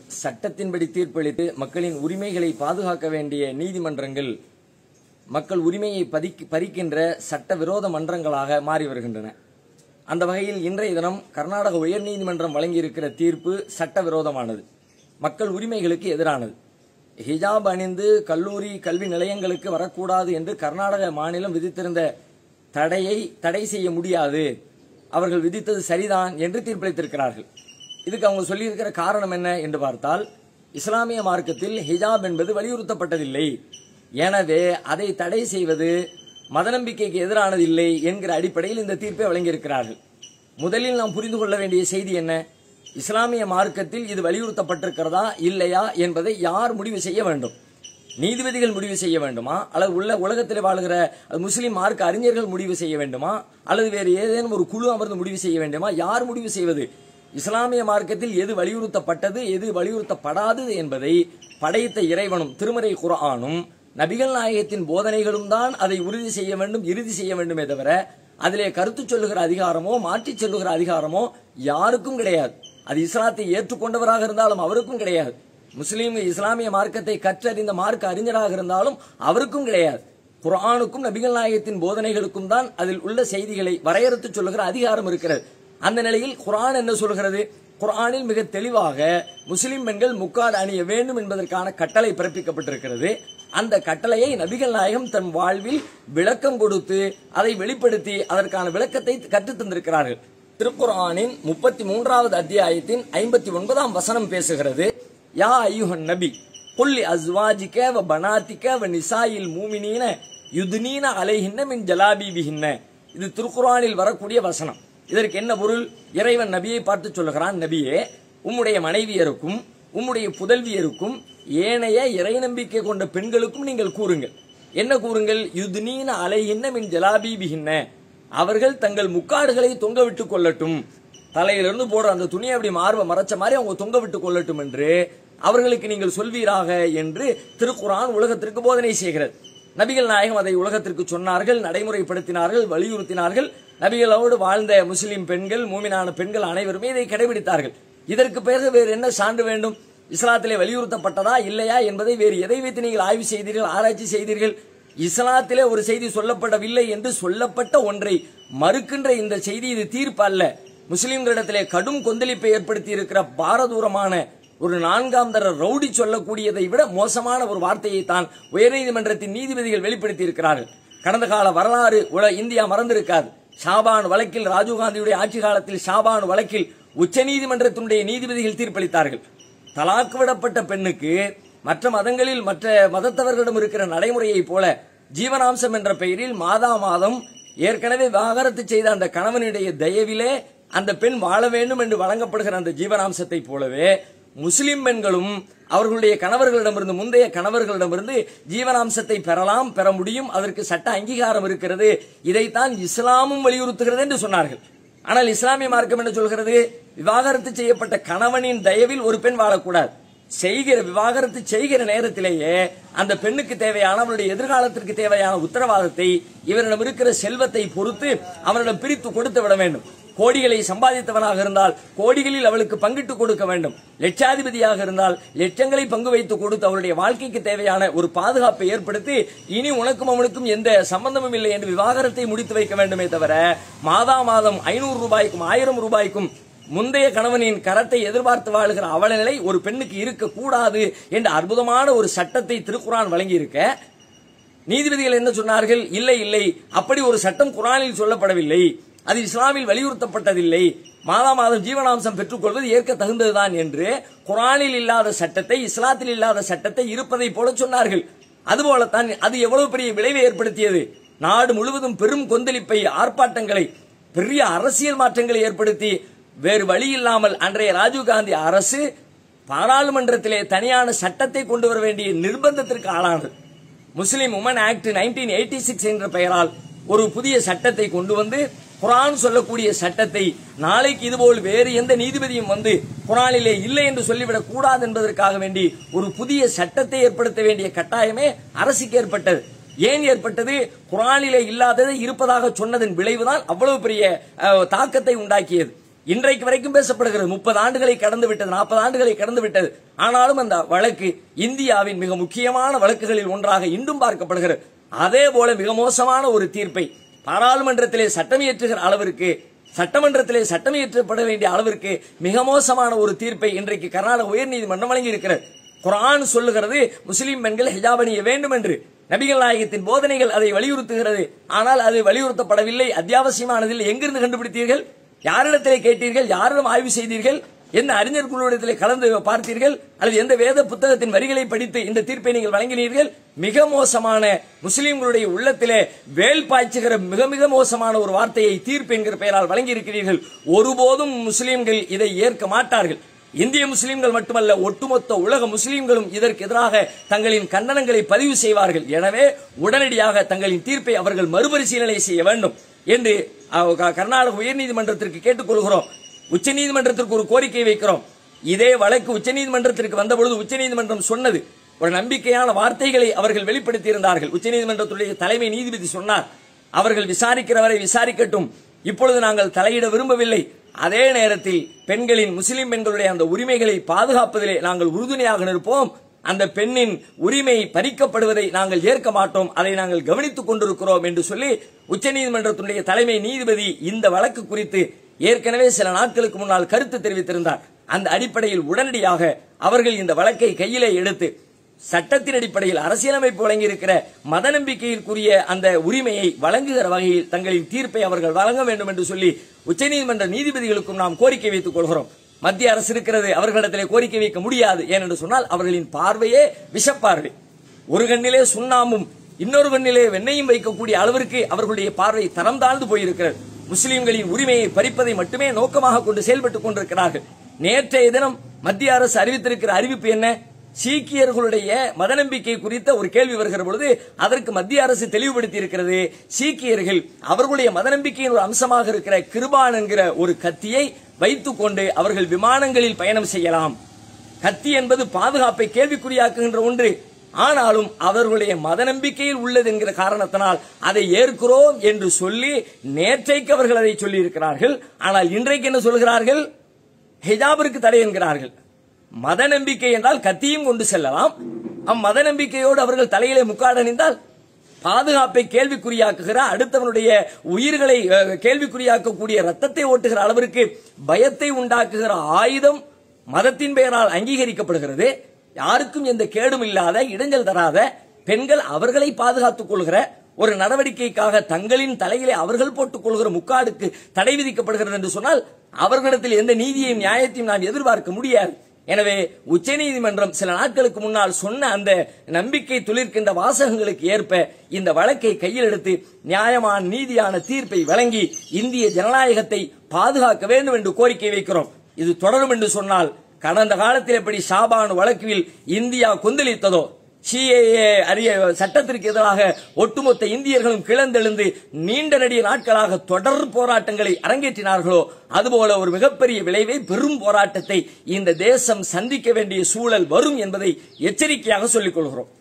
சட்டத்தின்படி தீர்ப்பளித்து மக்களின் உரிமைகளை பாதுகாக்க வேண்டிய நீதிமன்றங்கள் மக்கள் உரிமையை பறிக்கின்ற சட்டவிரோத மன்றங்களாக மாறி வருகின்றன. அந்த வகையில் இன்றைய தினம் கர்நாடக உயர்நீதிமன்றம் வழங்கியிருக்கிற தீர்ப்பு சட்டவிரோதமானது, மக்கள் உரிமைகளுக்கு எதிரானது. ஹிஜாப் அணிந்து கல்லூரி கல்வி நிலையங்களுக்கு வரக்கூடாது என்று கர்நாடக மாநிலம் விதித்திருந்த தடையை தடை செய்ய முடியாது, அவர்கள் விதித்தது சரிதான் என்று தீர்ப்பளித்திருக்கிறார்கள். இதுக்கு அவங்க சொல்லியிருக்கிற காரணம் என்ன என்று பார்த்தால், இஸ்லாமிய மார்க்கத்தில் ஹிஜாப் என்பது வலியுறுத்தப்பட்டதில்லை, எனவே அதை தடை செய்வது மத நம்பிக்கைக்கு எதிரானது இல்லை என்கிற அடிப்படையில் இந்த தீர்ப்பை வழங்கியிருக்கிறார்கள். முதலில் நாம் புரிந்து கொள்ள வேண்டிய செய்தி என்ன? இஸ்லாமிய மார்க்கத்தில் இது வலியுறுத்தப்பட்டிருக்கிறதா இல்லையா என்பதை யார் முடிவு செய்ய வேண்டும்? நீதிபதிகள் முடிவு செய்ய வேண்டுமா, அல்லது உலகத்தில் வாழ்கிற முஸ்லிம் மார்க்க அறிஞர்கள் முடிவு செய்ய வேண்டுமா, அல்லது வேறு ஏதேனும் ஒரு குழு அமர்ந்து முடிவு செய்ய வேண்டுமா? யார் முடிவு செய்வது? இஸ்லாமிய மார்க்கத்தில் எது வலியுறுத்தப்பட்டது எது வலியுறுத்தப்படாதது என்பதை படைத்த இறைவனும் திருமறை குர்ஆனும் நபிகள் நாயகத்தின் போதனைகளும் தான் அதை உறுதி செய்ய வேண்டும், இறுதி செய்ய வேண்டுமே தவிர அதிலே கருத்து சொல்லுகிற அதிகாரமோ மாற்றி சொல்லுகிற அதிகாரமோ யாருக்கும் கிடையாது. அது இஸ்லாத்தை ஏற்றுக்கொண்டவராக இருந்தாலும் அவருக்கும் கிடையாது, முஸ்லீம் இஸ்லாமிய மார்க்கத்தை கற்றறிந்த மார்க்க அறிஞராக இருந்தாலும் அவருக்கும் கிடையாது. குர்ஆனுக்கும் நபிகள் நாயகத்தின் போதனைகளுக்கும் தான் அதில் உள்ள செய்திகளை வரையறுத்து சொல்லுகிற அதிகாரம் இருக்கிறது. அந்த நிலையில் குர்ஆன் என்ன சொல்கிறது? குர்ஆனில் மிக தெளிவாக முஸ்லிம் பெண்கள் முக்காடு அணிய வேண்டும் என்பதற்கான கட்டளை பிறப்பிக்கப்பட்டிருக்கிறது. அந்த கட்டளையை நபிகள் நாயகம் தன் வாழ்வில் விளக்கம் கொடுத்து அதை வெளிப்படுத்தி அதற்கான விளக்கத்தை கற்றுத் தந்திருக்கிறார்கள். திருக்குர்ஆனின் 33வது அத்தியாயத்தின் 59ஆம் வசனம் பேசுகிறது, யா அய்யுஹன் நபி குல்லி அஸ்வாஜிக வ பனாதிக வ நிசாயில் மூமினீன யுத்னீன அலைஹின்ன மின் ஜலாபீபிஹின்ன. இது திருக்குர்ஆனில் வரக்கூடிய வசனம். இதற்கு என்ன பொருள்? இறைவன் நபியை பார்த்து சொல்லுகிறான், நபியே, உம்முடைய மனைவியருக்கும் உம்முடைய புதல்வியருக்கும் ஏனைய இறை நம்பிக்கை கொண்ட பெண்களுக்கும் நீங்கள் கூறுங்கள். என்ன கூறுங்கள்? யுத்னீன அலைஹின்ன மின் ஜலாபீபிஹின்ன, அவர்கள் தங்கள் முக்காடுகளை தொங்க விட்டுக் கொள்ளட்டும், தலையிலிருந்து போடுற அந்த துணியை அப்படி மார்பை மறைச்ச மாதிரி அவங்க தொங்க விட்டுக் கொள்ளட்டும் என்று அவர்களுக்கு நீங்கள் சொல்வீராக என்று திருக்குர்ஆன் உலகத்திற்கு போதனை செய்கிறது. நபிகள் நாயகம் அதை உலகத்திற்கு சொன்னார்கள், நடைமுறைப்படுத்தினார்கள், வலியுறுத்தினார்கள். நபிகளோடு வாழ்ந்த முஸ்லிம் பெண்கள், மூமினான பெண்கள் அனைவருமே இதை கடைபிடித்தார்கள். இதற்கு பிறகு வேறு என்ன சான்று வேண்டும்? இஸ்லாத்திலே வலியுறுத்தப்பட்டதா இல்லையா என்பதை வேறு எதை வைத்து நீங்கள் ஆய்வு செய்தீர்கள், ஆராய்ச்சி செய்தீர்கள்? இஸ்லாத்திலே ஒரு செய்தி சொல்லப்படவில்லை என்று சொல்லப்பட்ட ஒன்றை மறுக்கின்ற இந்த செய்தி இது தீர்ப்பு அல்ல. முஸ்லிம்களிடத்திலே கடும் கொந்தளிப்பை ஏற்படுத்தி இருக்கிற பாரதூரமான ஒரு 4ஆம் தர ரவுடி சொல்லக்கூடியதை விட மோசமான ஒரு வார்த்தையை தான் உயர்நீதிமன்றத்தின் நீதிபதிகள் வெளிப்படுத்தி இருக்கிறார்கள். கடந்த கால வரலாறு இந்தியா மறந்திருக்காது. ஷாபான் வழக்கில், ராஜீவ்காந்தியுடைய ஆட்சி காலத்தில் ஷாபான் வழக்கில் உச்சநீதிமன்றத்தினுடைய நீதிபதிகள் தீர்ப்பளித்தார்கள். தலாக்கு விடப்பட்ட பெண்ணுக்கு மற்ற மதங்களில் மற்ற மதத்தவர்களிடம் இருக்கிற நடைமுறையை போல ஜீவனாம்சம் என்ற பெயரில் மாதா மாதம் ஏற்கனவே விவாகரத்து செய்த அந்த கணவனுடைய தயவிலே அந்த பெண் வாழ வேண்டும் என்று வழங்கப்படுகிற அந்த ஜீவனாம்சத்தை போலவே முஸ்லிம் பெண்களும் அவர்களுடைய கணவர்களிடமிருந்து, முந்தைய கணவர்களிடமிருந்து ஜீவனாம்சத்தை பெறலாம், பெற முடியும், அதற்கு சட்ட அங்கீகாரம் இருக்கிறது. இதைத்தான் இஸ்லாமும் வலியுறுத்துகிறது என்று சொன்னார்கள். ஆனால் இஸ்லாமிய மார்க்கம் என்ன சொல்கிறது? விவாகரத்து செய்யப்பட்ட கணவனின் தயவில் ஒரு பெண் வாழக்கூடாது. விவாகரத்து செய்கிற நேரத்திலேயே அந்த பெண்ணுக்கு தேவையான, அவருடைய எதிர்காலத்திற்கு தேவையான உத்தரவாதத்தை இவரிடம் இருக்கிற செல்வத்தை பொறுத்து அவரிடம் பிரித்து கொடுத்து விட வேண்டும். கோடிகளை சம்பாதித்தவனாக இருந்தால் கோடிகளில் அவளுக்கு பங்கிட்டு கொடுக்க வேண்டும். லட்சாதிபதியாக இருந்தால் லட்சங்களை பங்கு வைத்து கொடுத்து அவருடைய வாழ்க்கைக்கு தேவையான ஒரு பாதுகாப்பை ஏற்படுத்தி இனி உனக்கும் அவனுக்கும் எந்த சம்பந்தமும் இல்லை என்று விவாகரத்தை முடித்து வைக்க வேண்டுமே தவிர மாதா மாதம் 500 ரூபாய்க்கும் 1000 ரூபாய்க்கும் முந்தைய கணவனின் கரத்தை எதிர்பார்த்து வாழ்கிற அவல நிலை ஒரு பெண்ணுக்கு இருக்கக்கூடாது என்ற அற்புதமான ஒரு சட்டத்தை திருக்குர்ஆன் வழங்கி இருக்க, நீதிபதிகள் என்ன சொன்னார்கள்? இல்லை இல்லை, அப்படி ஒரு சட்டம் குர்ஆனில் சொல்லப்படவில்லை, அது இஸ்லாமில் வலியுறுத்தப்பட்டதில்லை, மாதா மாதம் ஜீவனாம்சம் பெற்றுக் கொள்வது ஏற்க தகுந்ததுதான் என்று குர்ஆனில் இல்லாத சட்டத்தை, இஸ்லாத்தில் இல்லாத சட்டத்தை இருப்பதை போல சொன்னார்கள். அதுபோலத்தான் அது எவ்வளவு பெரிய விளைவை ஏற்படுத்தியது. நாடு முழுவதும் பெரும் கொந்தளிப்பை, ஆர்ப்பாட்டங்களை, பெரிய அரசியல் மாற்றங்களை ஏற்படுத்தி வேறு வழி இல்லாமல் அன்றைய ராஜீவ்காந்தி அரசு பாராளுமன்றத்திலே தனியான சட்டத்தை கொண்டு வர வேண்டிய நிர்பந்தத்திற்கு ஆளானது. முஸ்லிம் உமன் ஆக்ட் 1986 என்ற பெயரால் ஒரு புதிய சட்டத்தை கொண்டு வந்து குர்ஆன் சொல்லக்கூடிய சட்டத்தை நாளைக்கு இதுபோல் வேறு எந்த நீதிபதியும் வந்து குர்ஆனிலே இல்லை என்று சொல்லிவிடக் கூடாது என்பதற்காக வேண்டி ஒரு புதிய சட்டத்தை ஏற்படுத்த வேண்டிய கட்டாயமே அரசுக்கு ஏற்பட்டது. ஏன் ஏற்பட்டது? குர்ஆனிலே இல்லாததை இருப்பதாக சொன்னதன் விளைவுதான் அவ்வளவு பெரிய தாக்கத்தை உண்டாக்கியது. இன்றைக்கு வரைக்கும் பேசப்படுகிறது. 30 ஆண்டுகளை கடந்து விட்டது, 40 ஆண்டுகளை கடந்து விட்டது. ஆனாலும் அந்த வழக்கு இந்தியாவின் மிக முக்கியமான வழக்குகளில் ஒன்றாக இன்றும் பார்க்கப்படுகிறது. அதே போல மிக மோசமான ஒரு தீர்ப்பை பாராளுமன்றத்திலே சட்டமியற்றுகிற அளவிற்கு, சட்டமன்றத்திலே சட்டமியற்றப்பட வேண்டிய அளவிற்கு மிக மோசமான ஒரு தீர்ப்பை இன்றைக்கு கர்நாடக உயர்நீதிமன்றம் வழங்கி இருக்கிறது. குர்ஆன் சொல்லுகிறது முஸ்லிம் பெண்கள் ஹிஜாப் அணிய வேண்டும் என்று. நபிகள் நாயகத்தின் போதனைகள் அதை வலியுறுத்துகிறது. ஆனால் அது வலியுறுத்தப்படவில்லை, அத்தியாவசியமானதில் எங்கிருந்து கண்டுபிடித்தீர்கள்? யாரிடத்திலே கேட்டீர்கள்? யாரிடம் ஆய்வு செய்தீர்கள்? எந்த அறிஞர் குழுவிடத்திலே கலந்து பார்த்தீர்கள்? அல்லது எந்த வேத புத்தகத்தின் வரிகளை படித்து இந்த தீர்ப்பை நீங்கள் வழங்கினீர்கள்? மிக மோசமான, முஸ்லிம்களுடைய உள்ளத்திலே வேல் பாய்ச்சுகிற மிக மிக மோசமான ஒரு வார்த்தையை தீர்ப்பு என்கிற பெயரால் வழங்கி இருக்கிறீர்கள். ஒருபோதும் முஸ்லிம்கள் இதை ஏற்க மாட்டார்கள். இந்திய முஸ்லிம்கள் மட்டுமல்ல, ஒட்டுமொத்த உலக முஸ்லிம்களும் இதற்கு எதிராக தங்களின் கண்டனங்களை பதிவு செய்வார்கள். எனவே உடனடியாக தங்களின் தீர்ப்பை அவர்கள் மறுபரிசீலனை செய்ய வேண்டும் என்று கர்நாடக உயர்நீதிமன்றத்திற்கு கேட்டுக்கொள்கிறோம். உச்சநீதிமன்றத்திற்கு ஒரு கோரிக்கை வைக்கிறோம். இதே வழக்கு உச்சநீதிமன்றத்திற்கு வந்தபொழுது உச்சநீதிமன்றம் சொன்னது, ஒரு நம்பிக்கையான வார்த்தைகளை அவர்கள் வெளிப்படுத்தி இருந்தார்கள். உச்சநீதிமன்றத்துடைய தலைமை நீதிபதி சொன்னார், அவர்கள் விசாரிக்கிறவரை விசாரிக்கட்டும், இப்பொழுது நாங்கள் தலையிட விரும்பவில்லை. அதே நேரத்தில் பெண்களின், முஸ்லிம் பெண்களுடைய அந்த உரிமைகளை பாதுகாப்பதிலே நாங்கள் உறுதுணையாக நிற்போம். அந்த பெண்ணின் உரிமை பறிக்கப்படுவதை நாங்கள் ஏற்க மாட்டோம், அதை நாங்கள் கவனித்துக் கொண்டிருக்கிறோம் என்று சொல்லி உச்சநீதிமன்றத்துடைய தலைமை நீதிபதி இந்த வழக்கு குறித்து ஏற்கனவே சில நாட்களுக்கு முன்னால் கருத்து தெரிவித்திருந்தார். அந்த அடிப்படையில் உடனடியாக அவர்கள் இந்த வழக்கை கையிலே எடுத்து சட்டத்தின் அடிப்படையில் அரசியலமைப்பு வழங்கியிருக்கிற மத நம்பிக்கையிற்குரிய அந்த உரிமையை வழங்குகிற வகையில் தங்களின் தீர்ப்பை அவர்கள் வழங்க வேண்டும் என்று சொல்லி உச்சநீதிமன்ற நீதிபதிகளுக்கும் நாம் கோரிக்கை வைத்துக் கொள்கிறோம். மத்திய அரசு இருக்கிறது, அவர்களிடத்திலே கோரிக்கை வைக்க முடியாது. ஏனென்று சொன்னால் அவர்களின் பார்வையே விஷப்பார்வை. ஒரு கண்ணிலே சுண்ணாமும் இன்னொரு கண்ணிலே வெண்ணையும் வைக்கக்கூடிய அளவிற்கு அவர்களுடைய பார்வை தரம் தாழ்ந்து போயிருக்கிறது. முஸ்லிம்களின் உரிமையை பறிப்பதை மட்டுமே நோக்கமாக கொண்டு செயல்பட்டுக் கொண்டிருக்கிறார்கள். நேற்றைய தினம் மத்திய அரசு அறிவித்திருக்கிற அறிவிப்பு என்ன? சீக்கியர்களுடைய மத நம்பிக்கை குறித்த ஒரு கேள்வி வருகிற பொழுது அதற்கு மத்திய அரசு தெளிவுபடுத்தி இருக்கிறது. சீக்கியர்கள் அவர்களுடைய மத நம்பிக்கையின் ஒரு அம்சமாக இருக்கிற கிருபான் என்கிற ஒரு கத்தியை வைத்துக் கொண்டு அவர்கள் விமானங்களில் பயணம் செய்யலாம். கத்தி என்பது பாதுகாப்பை கேள்விக்குறியாக்குகின்ற ஒன்று. ஆனாலும் அவர்களுடைய மத நம்பிக்கையில் உள்ளது என்கிற காரணத்தினால் அதை ஏற்கிறோம் என்று சொல்லி நேற்றைக்கு அவர்கள் அதை சொல்லி இருக்கிறார்கள். ஆனால் இன்றைக்கு என்ன சொல்கிறார்கள்? ஹிஜாபிற்கு தடை என்கிறார்கள். மத நம்பிக்கை என்றால் கத்தியும் கொண்டு செல்லலாம். அம்மத நம்பிக்கையோடு அவர்கள் தலையிலே முக்காடு அணிந்தால் பாதுகாப்பை கேள்விக்குறியாக்குகிற, அடுத்தவனுடைய உயிர்களை கேள்விக்குறியாக்கக்கூடிய, ரத்தத்தை ஓட்டுகிற அளவிற்கு பயத்தை உண்டாக்குகிற ஆயுதம் மதத்தின் பெயரால் அங்கீகரிக்கப்படுகிறது. யாருக்கும் எந்த கேடும் இல்லாத, இடைஞ்சல் தராத, பெண்கள் அவர்களை பாதுகாத்துக் கொள்கிற ஒரு நடவடிக்கைக்காக தங்களின் தலையிலே அவர்கள் போட்டுக் கொள்கிற முக்காடுக்கு தடை விதிக்கப்படுகிறது என்று சொன்னால் அவர்களிடத்தில் எந்த நீதியையும் நியாயத்தையும் நாம் எதிர்பார்க்க முடியாது. எனவே உச்சநீதிமன்றம் சில நாட்களுக்கு முன்னால் சொன்ன அந்த நம்பிக்கை துளிர்க்கின்ற வாசகங்களுக்கு ஏற்ப இந்த வழக்கை கையில் எடுத்து நியாயமான நீதியான தீர்ப்பை வழங்கி இந்திய ஜனநாயகத்தை பாதுகாக்க வேண்டும் என்று கோரிக்கை வைக்கிறோம். இது தொடரும் என்று சொன்னால் கடந்த காலத்தில் எப்படி ஷாபான் வழக்கில் இந்தியா கொந்தளித்ததோ, சிஏஏ சட்டத்திற்கு எதிராக ஒட்டுமொத்த இந்தியர்களும் கிளந்தெழுந்து நீண்ட நெடிய நாட்களாக தொடர் போராட்டங்களை அரங்கேற்றினார்களோ, அதுபோல ஒரு மிகப்பெரிய விளைவை, பெரும் போராட்டத்தை இந்த தேசம் சந்திக்க வேண்டிய சூழல் வரும் என்பதை எச்சரிக்கையாக சொல்லிக் கொள்கிறோம்.